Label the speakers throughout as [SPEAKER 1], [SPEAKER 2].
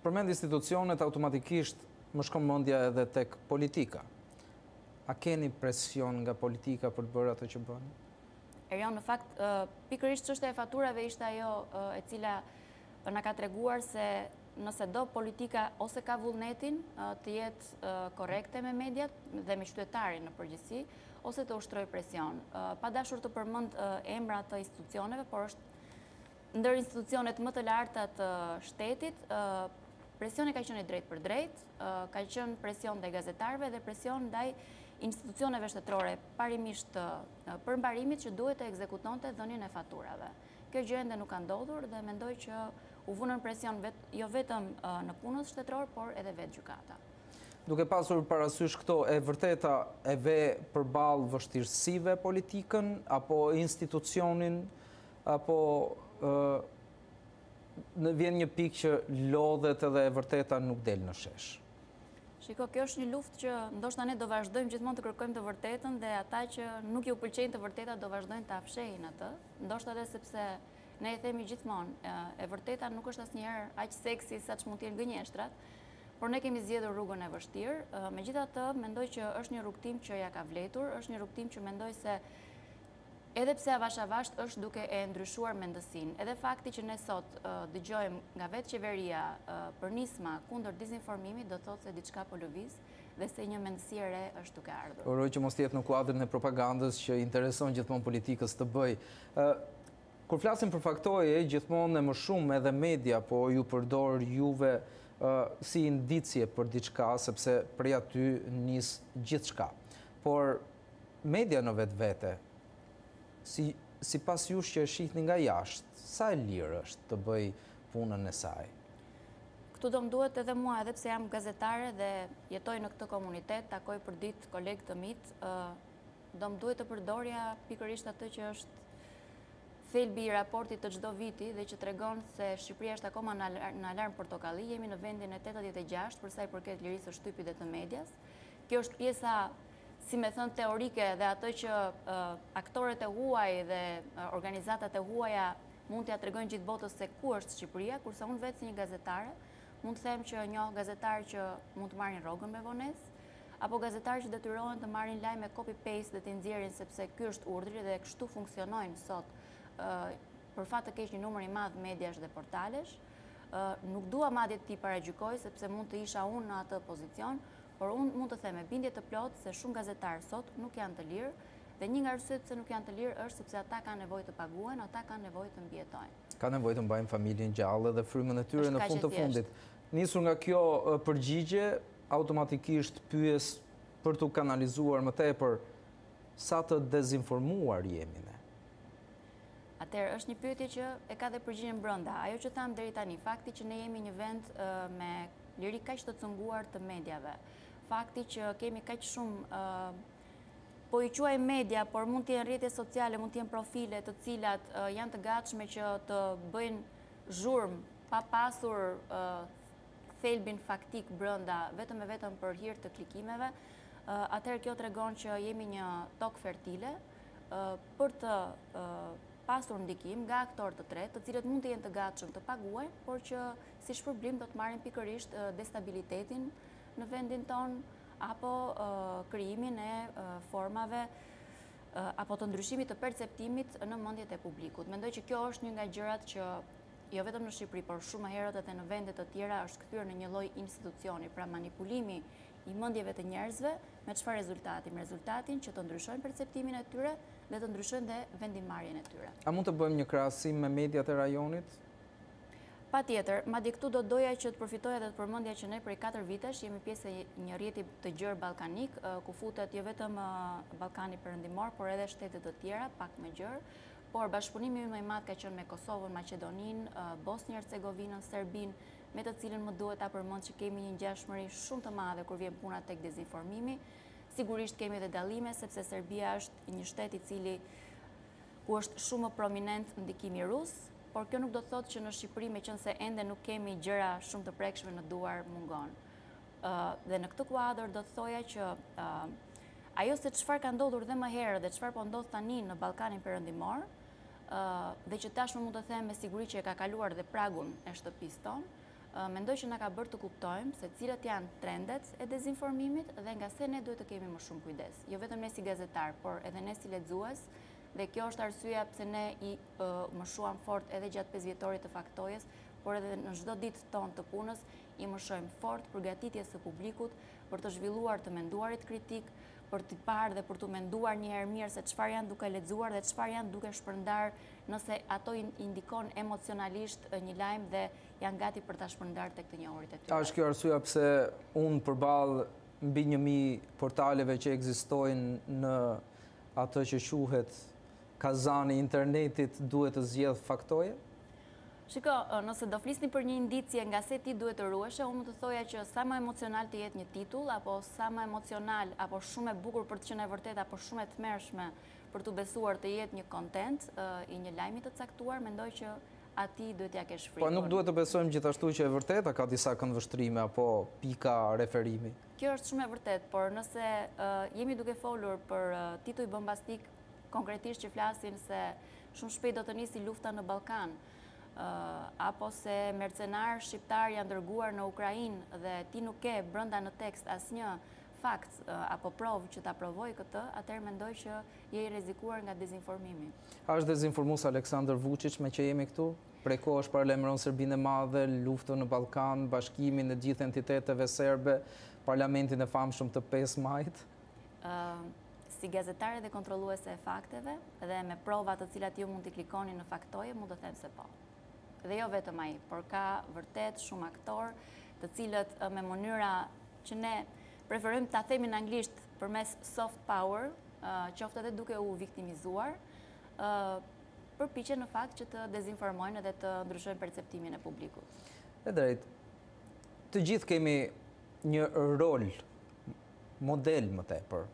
[SPEAKER 1] përmend institucionet, automatikisht më shkon mendja edhe tek politika. A keni presion nga politika për të bërë ato që bëni?
[SPEAKER 2] Erion, në fakt, pikërisht çështja e faturave ishte ajo e cila na ka treguar se nëse do politika ose ka vullnetin të jetë korrekte me mediat dhe me qytetarin në përgjithësi, ose të ushtrojë presion. Pa dashur të përmend emra të institucioneve, por është ndër institucionet më të larta të shtetit, presioni ka qenë drejt për drejt, ka qenë presion ndaj gazetarëve dhe presion ndaj institucioneve shtetërore, parimisht për mbarimit që duhet të ekzekutonte dhënien e faturave. Kjo gjë ende nuk ka ndodhur dhe mendoj që u vënën presion jo vetëm në punës shtetëror, por edhe vetë gjykata.
[SPEAKER 1] Duke pasur parasysh këto, e vërteta e ve përballë vështirësive politikën, apo institucionin, apo vjen një pikë që lodhet edhe e vërteta nuk del në shesh?
[SPEAKER 2] Shiko, kjo është një luftë që ndoshta ne do vazhdojmë gjithmonë të kërkojmë të vërtetën dhe ata që nuk ju pëlqejnë të vërteta do vazhdojnë të afshehin atë. Ndoshta edhe sepse ne e themi gjithmonë, e vërteta nuk është asnjëherë aq seksi saç mund të jenë gënjeshtrat, por ne kemi zgjedhur rrugën e vështirë. Megjithatë, mendoj që është një rrugtim që ja ka vletur, është një rrugtim që mendoj se edhe pse avasht është duke e ndryshuar mendësinë. Edhe fakti që ne sot dëgjojmë nga vetë qeveria për nisma kundër dizinformimit do thotë se diçka po lëviz dhe se një mendësi e re është duke ardhur.
[SPEAKER 1] Uroj që mos jetë në kuadrin e propagandës që intereson gjithmonë politikës të bëj. Kur flasim për faktoje, gjithmonë e më shumë edhe media po ju përdor juve si indicje për diçka, sepse prej aty nis gjithçka. Por media në vetvete, si pas jush që e shihni nga jashtë, sa e lirë është të bëj punën e saj?
[SPEAKER 2] Këtu do më duhet edhe mua, edhe pse jam gazetare dhe jetoj në këtë komunitet, takoj për ditë kolegë të mitë, do më duhet të përdorja pikërisht atë që është thelbi i raportit të çdo viti dhe që tregon se Shqipëria është akoma në alarm portokalli, jemi në vendin e 86 për sa i përket lirisë së shtypit dhe të medias. Kjo është pjesa, si me thënë, teorike dhe ato që aktorët e huaj dhe organizatat e huaja mund t'ja tregojnë gjithë botës se ku është Shqipëria, kurse unë vetë si një gazetare, mund të them që njoh gazetarë që mund të marrin rrogën me vonesë, apo gazetarë që detyrohen të marrin lajme copy-paste dhe t'i nxjerrin sepse ky është urdhri dhe kështu funksionojnë sot për fat të keq një numër i madh mediash dhe portalesh. Nuk dua madje t'i paragjykoj sepse mund të isha unë në atë pozicion, por unë mund të them me bindje të plotë se shumë gazetarë sot nuk janë të lirë dhe një nga arsyet pse nuk janë të lirë është sepse ata kanë nevojë të paguhen, ata kanë nevojë të mbijetojnë.
[SPEAKER 1] Ka nevojë të mbajnë familjen gjallë dhe frymën e tyre në fund të fundit. Nisur nga kjo përgjigje, automatikisht pyes për t'u kanalizuar më tepër sa të dezinformuar jemi ne.
[SPEAKER 2] Atëherë është një pyetje që e ka dhe përgjigjen brenda. Ajo që tham deri tani, fakti që ne jemi një vend me liri kaq të cunguar të mediave, fakti që kemi kaq shumë po i quaj media, por mund të jenë rrjete sociale, mund të jenë profile të cilat janë të gatshme që të bëjnë zhurmë pa pasur thelbin faktik brenda vetëm e vetëm për hir të klikimeve, atëherë kjo tregon që jemi një tokë fertile për të pasur ndikim nga aktorë të tretë, të cilët mund të jenë të gatshëm të paguajnë, por që si shpërblim do të marrin pikërisht destabilitetin në vendin ton apo krijimin e formave apo të ndryshimit të perceptimit në mendjet e publikut. Mendoj që kjo është një nga gjërat që jo vetëm në Shqipëri, por shumë herët edhe në vende të tjera është kthyer në një lloj institucioni, pra manipulimi i mendjeve të njerëzve me çfarë rezultati? Me rezultatin që të ndryshojnë perceptimin e tyre dhe të ndryshojnë dhe vendimmarrjen e tyre.
[SPEAKER 1] A mund të bëjmë një krahasim me mediat e rajonit?
[SPEAKER 2] Patjetër, madje këtu do doja që të përfitoja dhe të përmendja që ne prej 4 vitesh jemi pjesë e një rrjeti të gjerë ballkanik, ku futet jo vetëm Ballkani Perëndimor, por edhe shtete të tjera pak më gjerë. Por bashkëpunimi më i madh ka qenë me Kosovën, Maqedoninë, Bosnjë-Hercegovinën, Serbinë, me të cilën më duhet ta përmend që kemi një ngjashmëri shumë të madhe kur vjen puna tek dezinformimi. Sigurisht kemi edhe dallime sepse Serbia është një shtet i cili ku është shumë prominent ndikimi rus, por kjo nuk do të thotë që në Shqipëri, meqense ende nuk kemi gjëra shumë të prekshme në duar, mungon. Dhe në këtë kuadër do të thoja që ajo se çfarë ka ndodhur dhe më herë dhe çfarë po ndodh tani në Ballkanin Perëndimor, dhe që tashmë mund të them me siguri që e ka kaluar dhe pragun e shtëpisë tonë, mendoj që na ka bërë të kuptojmë se cilat janë trendet e dezinformimit dhe nga se ne duhet të kemi më shumë kujdes. Jo vetëm ne si gazetar, por edhe ne si lexues, dhe kjo është arsyeja pse ne i mëshuam fort edhe gjatë 5 vjetorit të Faktojës, por edhe në çdo ditë tonë të punës i mëshojmë fort përgatitjes së publikut për të zhvilluar të menduarit kritik, për të parë dhe për të menduar një herë mirë se çfarë janë duke lexuar dhe çfarë janë duke shpërndar nëse ato indikon emocionalisht një lajm dhe janë gati për ta shpërndar tek të njohurit e tyre.
[SPEAKER 1] A është kjo arsyeja pse unë përballë mbi 1000 portaleve që ekzistojnë në atë që quhet kazani i internetit duhet të zgjedh Faktoje?
[SPEAKER 2] Shiko, nëse do flisni për një indicje nga se ti duhet të rueshe, unë më të thoja që sa më emocional të jetë një titull, apo sa më emocional, apo shumë e bukur për të qenë e vërtet, apo shumë e tmerrshme për të besuar të jetë një content i një lajmi të caktuar, mendoj që ati duhet ja kesh frikën.
[SPEAKER 1] Po nuk duhet të besojmë gjithashtu që e vërtet, a ka disa këndvështrime apo pika referimi?
[SPEAKER 2] Kjo është shumë e vërtet, por nëse jemi duke folur për tituj bombastik, konkretisht që flasin se shumë shpejt do të nisi lufta në Ballkan, apo se mercenar shqiptar janë dërguar në Ukrainë dhe ti nuk ke brenda në tekst asnjë fakt apo provë që ta provoj këtë, atëherë mendoj që je i rrezikuar nga dezinformimi.
[SPEAKER 1] A është dezinformues Aleksandar Vučić me që jemi këtu? Prej kohësh paralajmëron Serbinë e Madhe, luftën në Ballkan, bashkimin e gjithë entiteteve serbe, parlamentin e famshëm të 5 majit?
[SPEAKER 2] Si gazetare dhe kontrolluese e fakteve dhe me prova të cilat ju mund t'i klikoni në Faktoje, mund të them se po. Dhe jo vetëm ai, por ka vërtet shumë aktor, të cilët me mënyra që ne preferojmë ta themi në anglisht përmes soft power, qoftë edhe duke u viktimizuar, përpiqen në fakt që të dezinformojnë dhe të ndryshojnë perceptimin e publikut.
[SPEAKER 1] E drejt, të gjithë kemi një rol, model më tepër.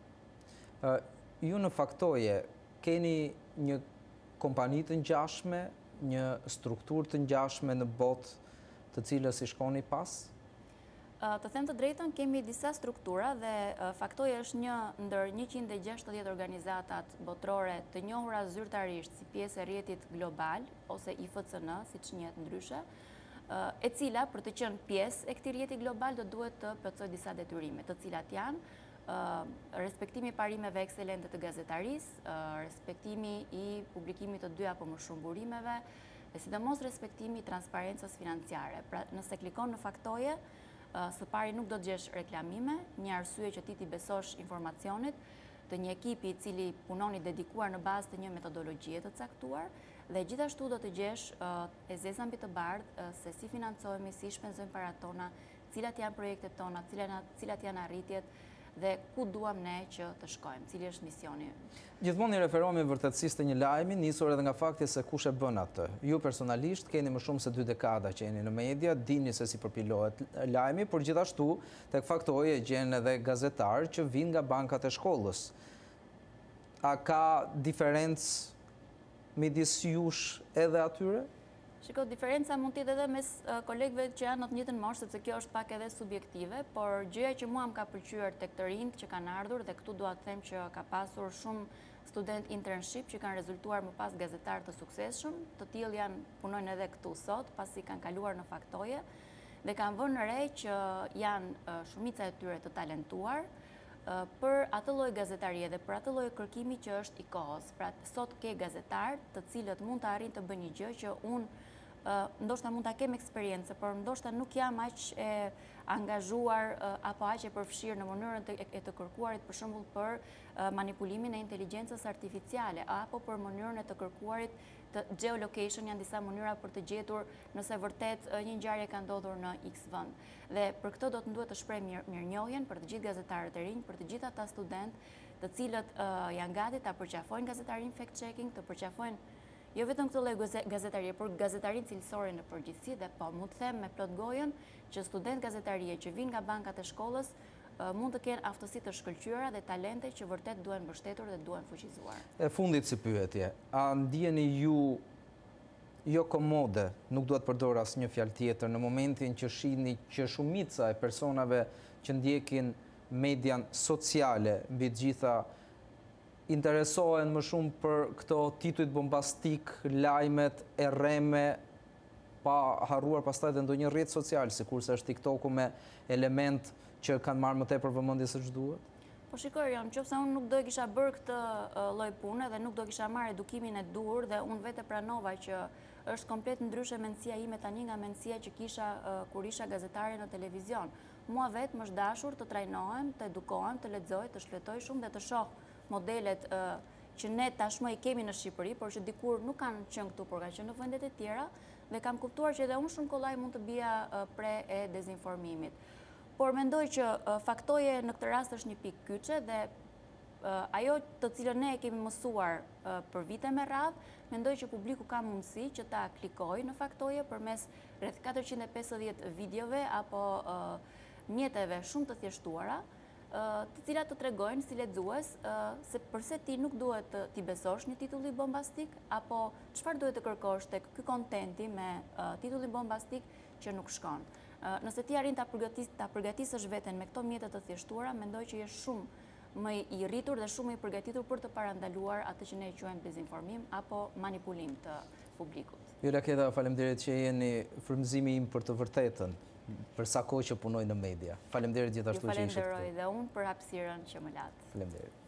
[SPEAKER 1] Ju në Faktoje keni një kompani të ngjashme, një strukturë të ngjashme në botë të cilës i shkoni pas?
[SPEAKER 2] Të them të drejtën, kemi disa struktura dhe Faktoje është një ndër 160 organizatat botërore të njohura zyrtarisht si pjesë e rrjetit global ose IFCN, siç njihet ndryshe, e cila për të qenë pjesë e këtij rrjeti global do duhet të plotësojë disa detyrime, të cilat janë respektimi i parimeve ekselente të gazetarisë, respektimi i publikimit të 2 apo më shumë burimeve, dhe sidomos respektimi i transparencës financiare. Pra, nëse klikon në Faktoje, së pari nuk do të gjesh reklamime, një arsye që ti besosh informacionit të një ekipi i cili punon i dedikuar në bazë të një metodologjie të caktuar, dhe gjithashtu do të gjesh e zeza mbi të bardhë se si financohemi, si shpenzojmë parat tona, cilat janë projektet tona, cilat janë arritjet, dhe ku duam ne që të shkojmë, cili është misioni.
[SPEAKER 1] Gjithmonë i referohemi vërtetësisë të një lajmi, nisur edhe nga fakti se kush e bën atë. Ju personalisht keni më shumë se 2 dekada që jeni në media, dini se si përpilohet lajmi, por gjithashtu tek Faktoje gjen edhe gazetarë që vinë nga bankat e shkollës. A ka diferencë midis jush edhe atyre?
[SPEAKER 2] Shiko, diferenca mund t'jetë edhe mes kolegëve që janë në të njëjtën moshë, sepse kjo është pak edhe subjektive, por gjëja që mua më ka pëlqyer tek të rinjt që kanë ardhur, dhe këtu dua të them që ka pasur shumë student internship që kanë rezultuar më pas gazetarë të suksesshëm, të tillë punojnë edhe këtu sot, pasi kanë kaluar në Faktoje, dhe kanë vënë re që janë shumica e tyre të talentuar për atë lloj gazetarie dhe për atë lloj kërkimi që është i kohës. Pra, sot ke gazetarë të cilët mund të arrijnë të bëjnë një gjë që unë ndoshta mund ta kem eksperiencë, por ndoshta nuk jam aq e angazhuar apo aq e përfshirë në mënyrën e të kërkuarit, për shembull për manipulimin e inteligjencës artificiale apo për mënyrën e të kërkuarit të geolocation, janë disa mënyra për të gjetur nëse vërtet një ngjarje ka ndodhur në X vend. Dhe për këtë do të duhet të shpreh mirënjohjen për të gjithë gazetarët e rinj, për të gjithë ata studentë të cilët janë gati ta përqafojnë gazetarin fact checking, të përqafojnë jo vetëm këtë lloj gazetarie, por gazetarin cilësore në përgjithësi, dhe po mund të them me plot gojën që student gazetarie që vinë nga bankat e shkollës mund të kenë aftësi të shkëlqyera dhe talente që vërtet duhen mbështetur dhe duhen fuqizuar.
[SPEAKER 1] E fundit si pyetje, a ndjeni ju jo komode, nuk duhet përdor asnjë fjalë tjetër, në momentin që shihni që shumica e personave që ndjekin median sociale mbi të gjitha interesohen më shumë për këto titujt bombastik, lajmet, erreme, pa harruar pastaj dhe ndonjë rrjet social, sikurse është TikToku me element që kanë marrë më tepër vëmendje se ç'duhet?
[SPEAKER 2] Po shikoj, nëse unë nuk do e kisha bërë këtë lloj pune dhe nuk do kisha marrë edukimin e dur dhe unë vetë pranova që është komplet ndryshe mendësia ime tani nga mendësia që kisha kur isha gazetare në televizion. Mua vetë më është dashur të trajnohem, të edukohem, të lexoj, të shfletoj shumë dhe të shoh modelet që ne tashmë i kemi në Shqipëri, por që dikur nuk kanë qenë këtu, por kanë qenë në vendet e tjera, dhe kam kuptuar që edhe unë shumë kollaj mund të bija pre e dezinformimit. Por mendoj që faktoje në këtë rast është një pikë kyçe dhe ajo të cilën ne e kemi mësuar për vite me radhë, mendoj që publiku ka mundësi që ta klikojë në faktoje përmes rreth 450 videove apo mjeteve shumë të thjeshtuara, të cilat të tregojnë si lexues se përse ti nuk duhet t'i besosh një titulli bombastik apo çfarë duhet të kërkosh tek ky kontenti me titullin bombastik që nuk shkon. Nëse ti arrin ta përgatisësh veten me këto mjete të thjeshtuara, mendoj që je shumë më i rritur dhe shumë më i përgatitur për të parandaluar atë që ne e quajmë dezinformim apo manipulim të publikut.
[SPEAKER 1] Julia Keta, faleminderit që jeni frymëzimi im për të vërtetën, për sa kohë që punoj në media. Faleminderit gjithashtu që ishit këtu.
[SPEAKER 2] Ju falenderoj dhe unë për hapësirën që më latë.
[SPEAKER 1] Faleminderit.